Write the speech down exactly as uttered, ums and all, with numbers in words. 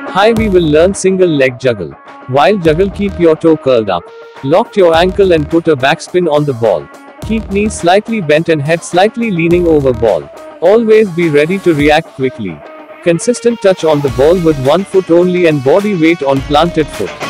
Hi, we will learn single leg juggle. While juggle, keep your toe curled up. Lock your ankle and put a backspin on the ball. Keep knees slightly bent and head slightly leaning over ball. Always be ready to react quickly. Consistent touch on the ball with one foot only and body weight on planted foot.